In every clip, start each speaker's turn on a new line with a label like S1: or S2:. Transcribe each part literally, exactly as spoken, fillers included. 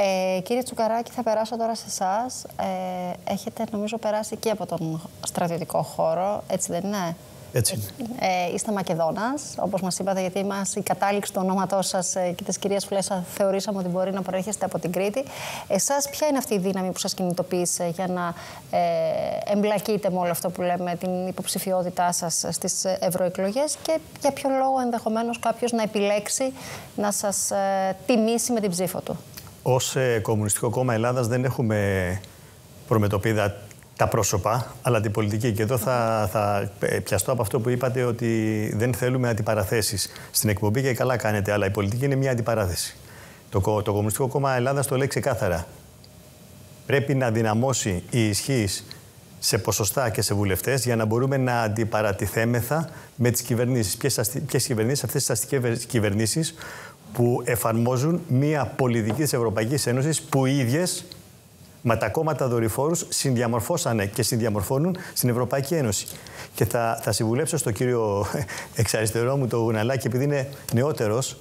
S1: Ε, κύριε Τσουκαράκη, θα περάσω τώρα σε εσάς. Ε, έχετε, νομίζω, περάσει και από τον στρατιωτικό χώρο, έτσι δεν είναι?
S2: Έτσι.
S1: Ε, είστε Μακεδόνας, όπως μας είπατε, γιατί μας η κατάληξη του ονόματός σας ε, και της κυρίας Φλέσσα θεωρήσαμε ότι μπορεί να προέρχεστε από την Κρήτη. Εσάς, ποια είναι αυτή η δύναμη που σας κινητοποίησε για να ε, εμπλακείτε με όλο αυτό που λέμε, την υποψηφιότητά σας στις ευρωεκλογές, και για ποιο λόγο ενδεχομένως κάποιος να επιλέξει να σας ε, τιμήσει με την ψήφο του?
S2: Ως ε, Κομμουνιστικό Κόμμα Ελλάδας δεν έχουμε προμετωπίδα τα πρόσωπα, αλλά την πολιτική. Και εδώ θα, θα πιαστώ από αυτό που είπατε, ότι δεν θέλουμε αντιπαραθέσεις στην εκπομπή, και καλά κάνετε, αλλά η πολιτική είναι μια αντιπαράθεση. Το, το Κομμουνιστικό Κόμμα Ελλάδας το λέει ξεκάθαρα. Πρέπει να δυναμώσει η ισχύς σε ποσοστά και σε βουλευτές για να μπορούμε να αντιπαρατηθέμεθα με τις κυβερνήσεις. Ποιες κυβερνήσεις? Αυτές τις αστικές κυβερνήσεις που εφαρμόζουν μια πολιτική της Ευρωπαϊκής Ένωσης που οι ίδιες με τα κόμματα δορυφόρους συνδιαμορφώσανε και συνδιαμορφώνουν στην Ευρωπαϊκή Ένωση. Και θα, θα συμβουλέψω στον κύριο εξαριστερό μου, το Γουναλάκη, επειδή είναι νεότερος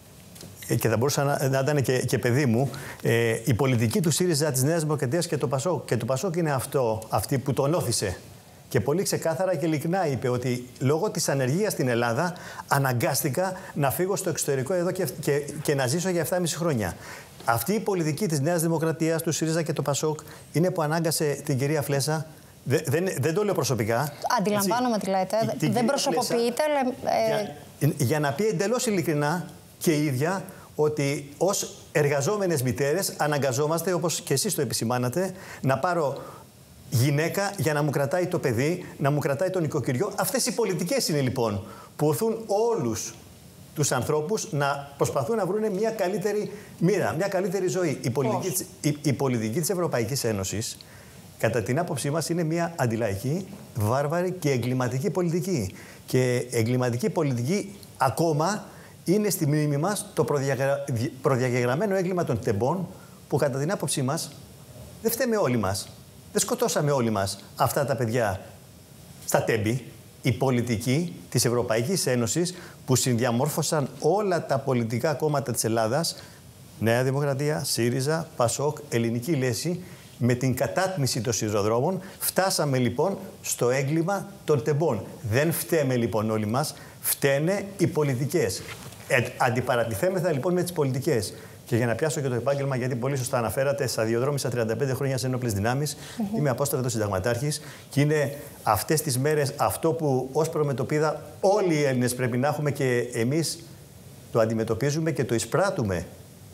S2: και θα μπορούσα να, να ήταν και, και παιδί μου, ε, η πολιτική του ΣΥΡΙΖΑ, της Νέας Δημοκρατίας και του ΠΑΣΟΚ. Και του ΠΑΣΟΚ είναι αυτό, αυτή που τον όθησε. Και πολύ ξεκάθαρα και ειλικρινά είπε ότι λόγω της ανεργίας στην Ελλάδα αναγκάστηκα να φύγω στο εξωτερικό εδώ και, και, και να ζήσω για επτά και μισό χρόνια. Αυτή η πολιτική της Νέας Δημοκρατίας, του ΣΥΡΙΖΑ και του ΠΑΣΟΚ είναι που ανάγκασε την κυρία Φλέσσα. Δεν, δεν, δεν το λέω προσωπικά.
S1: Αντιλαμβάνομαι τι λέτε.
S2: Την
S1: δεν προσωποποιείτε.
S2: Ε... Για, για να πει εντελώς ειλικρινά και η ίδια ότι ως εργαζόμενες μητέρες αναγκαζόμαστε, όπως και εσείς το επισημάνατε, να πάρω γυναίκα για να μου κρατάει το παιδί, να μου κρατάει το νοικοκυριό. Αυτές οι πολιτικές είναι λοιπόν που οθούν όλους τους ανθρώπους να προσπαθούν να βρουν μια καλύτερη μοίρα, μια καλύτερη ζωή. Η πολιτική, η, η πολιτική της Ευρωπαϊκής Ένωσης, κατά την άποψή μας, είναι μια αντιλαϊκή, βάρβαρη και εγκληματική πολιτική. Και εγκληματική πολιτική ακόμα είναι στη μνήμη μας το προδιαγρα... προδιαγεγραμμένο έγκλημα των τεμπών, που κατά την άποψή μας δεν φταίμε όλοι μας. Δεν σκοτώσαμε όλοι μας αυτά τα παιδιά στα τέμπη. Η πολιτική της Ευρωπαϊκής Ένωσης που συνδιαμόρφωσαν όλα τα πολιτικά κόμματα της Ελλάδας, Νέα Δημοκρατία, ΣΥΡΙΖΑ, ΠΑΣΟΚ, Ελληνική Λύση, με την κατάτμιση των σιδηροδρόμων, φτάσαμε λοιπόν στο έγκλημα των τεμπών. Δεν φταίμε λοιπόν όλοι μας, φταίνε οι πολιτικές. Ε, αντιπαρατηθέμεθα λοιπόν με τις πολιτικές. Και για να πιάσω και το επάγγελμα, γιατί πολύ σωστά αναφέρατε, σταδιοδρόμησα τριάντα πέντε χρόνια σε ενόπλες δυνάμεις. Mm-hmm. Είμαι απόστρατος συνταγματάρχης και είναι αυτές τις μέρες αυτό που ως προμετωπίδα όλοι οι Έλληνες πρέπει να έχουμε, και εμείς το αντιμετωπίζουμε και το εισπράττουμε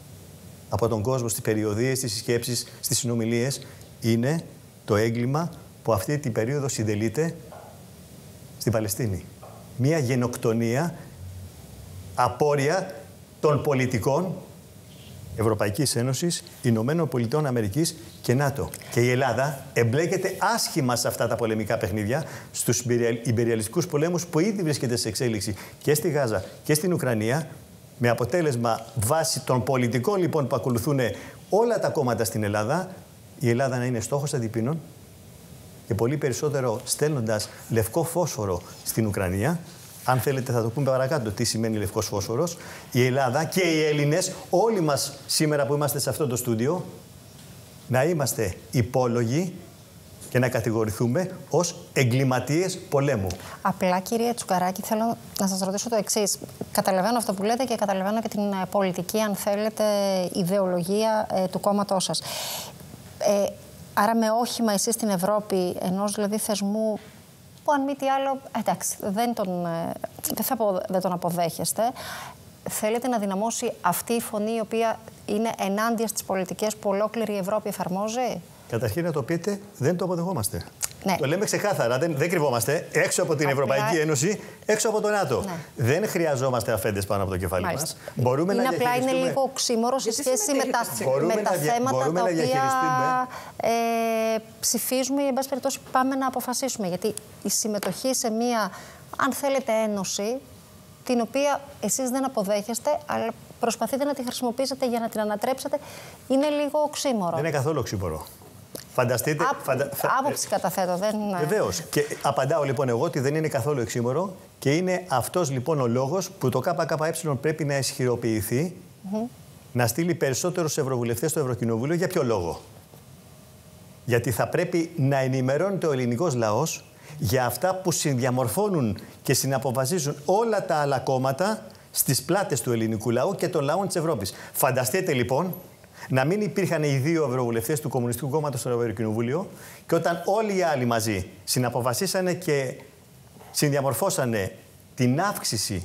S2: από τον κόσμο στις περιοδίες, στις συσκέψεις, στις συνομιλίες. Είναι το έγκλημα που αυτή την περίοδο συντελείται στην Παλαιστίνη. Μία γενοκτονία, απόρρια των πολιτικών Ευρωπαϊκής Ένωσης, Ηνωμένων Πολιτειών Αμερικής και ΝΑΤΟ. Και η Ελλάδα εμπλέκεται άσχημα σε αυτά τα πολεμικά παιχνίδια, στους ιμπεριαλιστικούς πολέμους που ήδη βρίσκεται σε εξέλιξη και στη Γάζα και στην Ουκρανία, με αποτέλεσμα, βάσει των πολιτικών λοιπόν που ακολουθούν όλα τα κόμματα στην Ελλάδα, η Ελλάδα να είναι στόχος αντιπίνων και πολύ περισσότερο στέλνοντας λευκό φόσφορο στην Ουκρανία. Αν θέλετε θα το πούμε παρακάτω τι σημαίνει λευκός φόσφορος. Η Ελλάδα και οι Έλληνες, όλοι μας σήμερα που είμαστε σε αυτό το στούντιο, να είμαστε υπόλογοι και να κατηγορηθούμε ως εγκληματίες πολέμου. Απλά,
S1: κύριε Τσουκαράκη, θέλω να σας ρωτήσω το εξής. Καταλαβαίνω αυτό που λέτε και καταλαβαίνω και την πολιτική, αν θέλετε, ιδεολογία ε, του κόμματός σας. Ε, άρα με όχημα εσείς στην Ευρώπη, ενός δηλαδή θεσμού που αν μη τι άλλο, εντάξει, δεν τον, δεν θα πω, δεν τον αποδέχεστε, θέλετε να δυναμώσει αυτή η φωνή η οποία είναι ενάντια στις πολιτικές που ολόκληρη η Ευρώπη εφαρμόζει?
S2: Καταρχήν να το πείτε, δεν το αποδεχόμαστε.
S1: Ναι.
S2: Το λέμε ξεκάθαρα, δεν, δεν κρυβόμαστε. Έξω από την Απλά... Ευρωπαϊκή Ένωση, έξω από το ΝΑΤΟ. Ναι. Δεν χρειαζόμαστε αφέντες πάνω από το κεφάλι μας. Μπορούμε
S1: είναι
S2: να
S1: απλά είναι λίγο οξύμορο σε σχέση με τα, με τα
S2: δια...
S1: θέματα τα οποία
S2: ε,
S1: ψηφίζουμε ή, εν πάση περιπτώσει, πάμε να αποφασίσουμε. Γιατί η συμμετοχή σε μία, αν θέλετε, ένωση, την οποία εσείς δεν αποδέχεστε, αλλά προσπαθείτε να τη χρησιμοποιήσετε για να την ανατρέψετε, είναι λίγο οξύμορο.
S2: Δεν είναι καθόλου οξύμορο. Φανταστείτε.
S1: Ά, φαντα... Άποψη καταθέτω, δεν είναι.
S2: Βεβαίως. Και απαντάω λοιπόν εγώ ότι δεν είναι καθόλου εξήμωρο και είναι αυτός λοιπόν ο λόγος που το ΚΚΕ πρέπει να ισχυροποιηθεί mm-hmm. να στείλει περισσότερους ευρωβουλευτές στο Ευρωκοινοβούλιο. Για ποιο λόγο? Γιατί θα πρέπει να ενημερώνεται ο ελληνικός λαός για αυτά που συνδιαμορφώνουν και συναποφασίζουν όλα τα άλλα κόμματα στις πλάτες του ελληνικού λαού και των λαών της Ευρώπης. Φανταστείτε λοιπόν να μην υπήρχαν οι δύο ευρωβουλευτές του Κομμουνιστικού Κόμματος στο Ευρωκοινοβούλιο και όταν όλοι οι άλλοι μαζί συναποφασίσανε και συνδιαμορφώσανε την αύξηση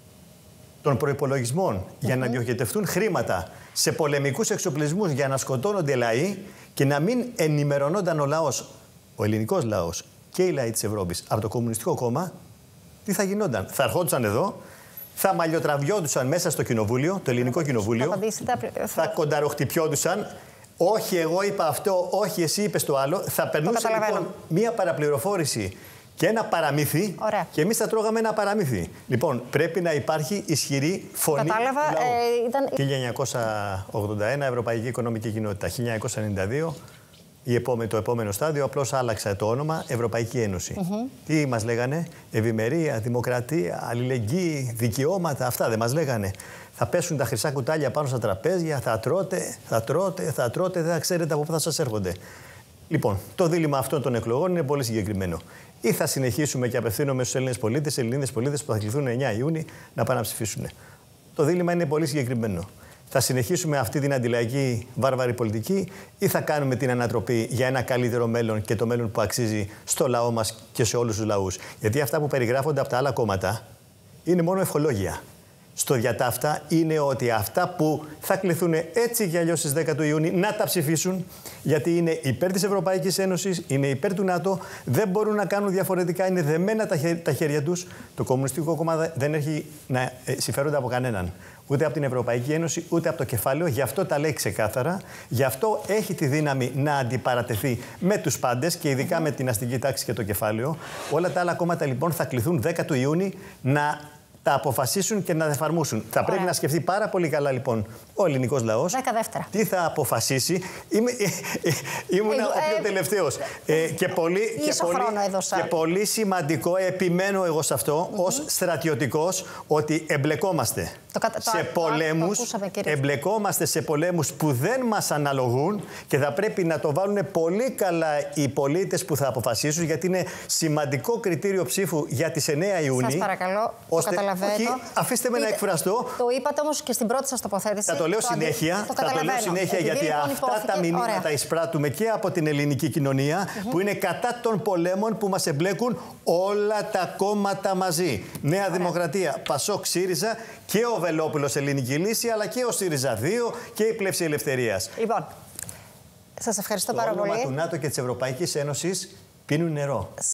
S2: των προϋπολογισμών mm-hmm. για να διοχετευτούν χρήματα σε πολεμικούς εξοπλισμούς για να σκοτώνονται λαοί και να μην ενημερωνόταν ο λαός, ο ελληνικός λαός και οι λαοί της Ευρώπης από το Κομμουνιστικό Κόμμα, τι θα γινόταν? Θα ερχόντουσαν εδώ, θα μαλλιοτραβιόντουσαν μέσα στο κοινοβούλιο, το ελληνικό κοινοβούλιο, θα, θα κονταροχτυπιόντουσαν. Όχι, εγώ είπα αυτό, όχι, εσύ είπες το άλλο. Θα περνούσε λοιπόν μία παραπληροφόρηση και ένα παραμύθι. Ωραία. Και εμείς θα τρώγαμε ένα παραμύθι. Λοιπόν, πρέπει να υπάρχει ισχυρή φωνή.
S1: Κατάλαβα. Ε, ήταν...
S2: χίλια εννιακόσια ογδόντα ένα Ευρωπαϊκή Οικονομική Κοινότητα. χίλια εννιακόσια ενενήντα δύο η επόμενη, το επόμενο στάδιο απλώς άλλαξε το όνομα Ευρωπαϊκή Ένωση. Mm-hmm. Τι μας λέγανε? Ευημερία, δημοκρατία, αλληλεγγύη, δικαιώματα. Αυτά δεν μας λέγανε? Θα πέσουν τα χρυσά κουτάλια πάνω στα τραπέζια, θα τρώτε, θα τρώτε, θα τρώτε, δεν θα ξέρετε από πού θα σας έρχονται. Λοιπόν, το δίλημμα αυτών των εκλογών είναι πολύ συγκεκριμένο. Ή θα συνεχίσουμε και απευθύνομαι στους Έλληνες πολίτες, Ελληνίδες πολίτες που θα κληθούν εννέα Ιούνιου να πάνε να ψηφίσουν. Το δίλημμα είναι πολύ συγκεκριμένο. Θα συνεχίσουμε αυτή την αντιλαϊκή βάρβαρη πολιτική ή θα κάνουμε την ανατροπή για ένα καλύτερο μέλλον και το μέλλον που αξίζει στο λαό μας και σε όλους τους λαούς? Γιατί αυτά που περιγράφονται από τα άλλα κόμματα είναι μόνο ευχολόγια. Στο διατάφτα είναι ότι αυτά που θα κληθούν έτσι κι αλλιώς στις δέκα του Ιουνίου να τα ψηφίσουν, γιατί είναι υπέρ της Ευρωπαϊκής Ένωσης, είναι υπέρ του ΝΑΤΟ, δεν μπορούν να κάνουν διαφορετικά, είναι δεμένα τα, χέρια, τα χέρια τους. Το Κομμουνιστικό Κόμμα δεν έχει να συμφέρονται από κανέναν. Ούτε από την Ευρωπαϊκή Ένωση, ούτε από το κεφάλαιο. Γι' αυτό τα λέει ξεκάθαρα. Γι' αυτό έχει τη δύναμη να αντιπαρατεθεί με τους πάντες και ειδικά mm-hmm. με την αστική τάξη και το κεφάλαιο. Όλα τα άλλα κόμματα λοιπόν θα κληθούν δέκα του Ιουνίου να τα αποφασίσουν και να τα εφαρμόσουν. Ωραία. Θα πρέπει να σκεφτεί πάρα πολύ καλά λοιπόν ο ελληνικός λαός τι θα αποφασίσει. Είμαι, ήμουν ε, ο πιο ε, τελευταίος. Ε, και, πολύ, και, πολύ, και πολύ σημαντικό, επιμένω εγώ σε αυτό, mm-hmm. ως στρατιωτικός, ότι εμπλεκόμαστε το, σε το, πολέμους, το, το ακούσαμε, εμπλεκόμαστε σε πολέμους που δεν μας αναλογούν και θα πρέπει να το βάλουν πολύ καλά οι πολίτες που θα αποφασίσουν, γιατί είναι σημαντικό κριτήριο ψήφου για τις εννέα Ιουνίου. Σας παρακαλώ, ώστε, το όχι, αφήστε με Είτε, να εκφραστώ.
S1: Το είπατε όμως και στην πρώτη σας τοποθέτηση.
S2: Θα το λέω το συνέχεια, το θα το λέω συνέχεια Επειδή γιατί λοιπόν αυτά υπόθηκε, τα μηνύματα ωραία. εισπράττουμε και από την ελληνική κοινωνία mm-hmm. που είναι κατά των πολέμων που μας εμπλέκουν όλα τα κόμματα μαζί. Νέα ωραία. Δημοκρατία, Πασόκ, ΣΥΡΙΖΑ και ο Βελόπουλος Ελληνική Λύση, αλλά και ο ΣΥΡΙΖΑ δύο και η Πλεύση Ελευθερίας.
S1: Λοιπόν, σας ευχαριστώ
S2: το
S1: πάρα πολύ.
S2: Το όνομα του ΝΑΤΟ και της Ευρωπαϊκής Ένωσης πίνουν νερό.